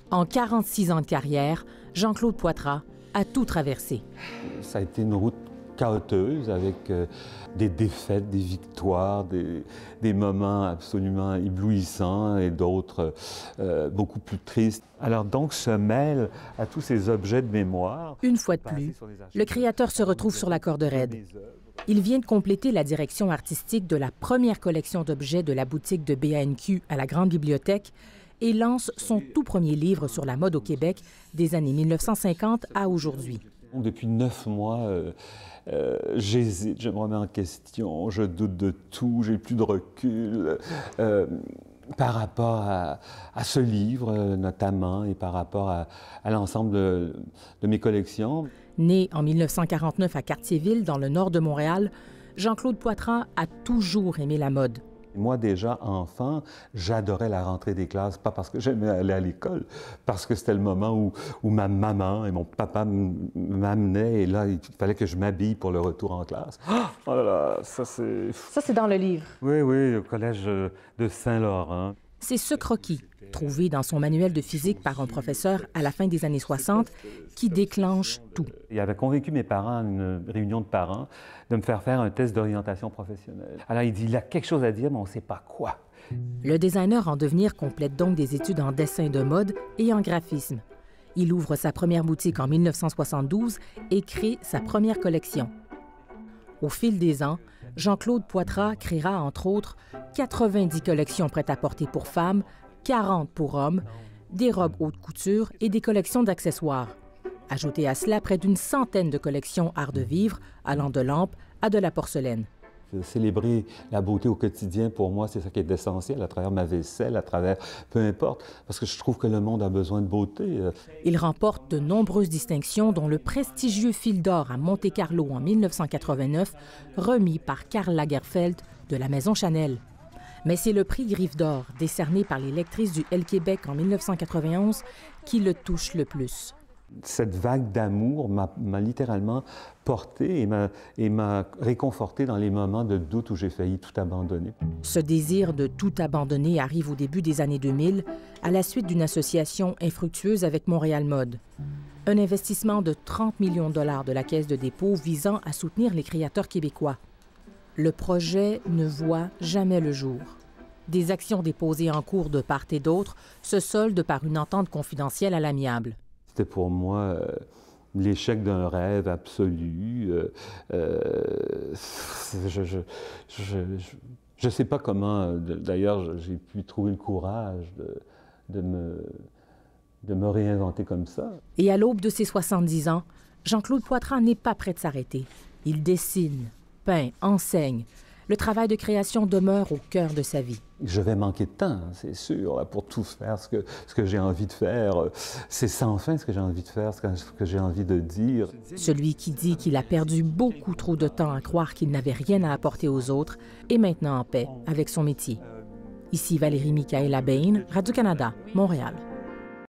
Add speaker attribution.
Speaker 1: En 46 ans de carrière, Jean-Claude Poitras a tout traversé.
Speaker 2: Ça a été une route chaoteuse avec des défaites, des victoires, des moments absolument éblouissants et d'autres beaucoup plus tristes. Alors donc se mêle à tous ces objets de mémoire.
Speaker 1: Une fois de plus, le créateur se retrouve sur la corde raide. Il vient de compléter la direction artistique de la première collection d'objets de la boutique de BANQ à la Grande Bibliothèque et lance son tout premier livre sur la mode au Québec des années 1950 à aujourd'hui.
Speaker 2: Depuis 9 mois, j'hésite, je me remets en question, je doute de tout, j'ai plus de recul par rapport à ce livre notamment et par rapport à l'ensemble de mes collections.
Speaker 1: Né en 1949 à Cartierville, dans le nord de Montréal, Jean-Claude Poitras a toujours aimé la mode.
Speaker 2: Moi, déjà, enfant, j'adorais la rentrée des classes, pas parce que j'aimais aller à l'école, parce que c'était le moment où ma maman et mon papa m'amenaient, et là, il fallait que je m'habille pour le retour en classe. Oh là là, ça c'est...
Speaker 1: Ça, c'est dans le livre.
Speaker 2: Oui, oui, au collège de Saint-Laurent.
Speaker 1: C'est ce croquis, trouvé dans son manuel de physique par un professeur à la fin des années 60, qui déclenche tout.
Speaker 2: Il avait convaincu mes parents à une réunion de parents de me faire un test d'orientation professionnelle. Alors il dit, il a quelque chose à dire, mais on ne sait pas quoi.
Speaker 1: Le designer en devenir complète donc des études en dessin de mode et en graphisme. Il ouvre sa première boutique en 1972 et crée sa première collection. Au fil des ans, Jean-Claude Poitras créera entre autres 90 collections prêt-à-porter pour femmes, 40 pour hommes, des robes haute couture et des collections d'accessoires. Ajoutez à cela près d'une centaine de collections art de vivre, allant de lampes à de la porcelaine.
Speaker 2: Célébrer la beauté au quotidien, pour moi, c'est ça qui est essentiel, à travers ma vaisselle, à travers... peu importe, parce que je trouve que le monde a besoin de beauté.
Speaker 1: Il remporte de nombreuses distinctions, dont le prestigieux Fil d'or à Monte-Carlo en 1989, remis par Karl Lagerfeld de la maison Chanel. Mais c'est le prix Griffe d'or, décerné par les lectrices du Elle Québec en 1991, qui le touche le plus.
Speaker 2: Cette vague d'amour m'a littéralement porté et m'a réconforté dans les moments de doute où j'ai failli tout abandonner.
Speaker 1: Ce désir de tout abandonner arrive au début des années 2000, à la suite d'une association infructueuse avec Montréal Mode. Un investissement de 30 millions de dollars de la Caisse de dépôt visant à soutenir les créateurs québécois. Le projet ne voit jamais le jour. Des actions déposées en cours de part et d'autre se soldent par une entente confidentielle à l'amiable.
Speaker 2: C'était pour moi l'échec d'un rêve absolu. Je ne sais pas comment, d'ailleurs, j'ai pu trouver le courage de me réinventer comme ça.
Speaker 1: Et à l'aube de ses 70 ans, Jean-Claude Poitras n'est pas prêt de s'arrêter. Il dessine, peint, enseigne. Le travail de création demeure au cœur de sa vie.
Speaker 2: Je vais manquer de temps, c'est sûr, pour tout faire ce que j'ai envie de faire. C'est sans fin ce que j'ai envie de faire, ce que j'ai envie de dire.
Speaker 1: Celui qui dit qu'il a perdu beaucoup trop de temps à croire qu'il n'avait rien à apporter aux autres est maintenant en paix avec son métier. Ici Valérie Michaëla Bain, Radio-Canada, Montréal.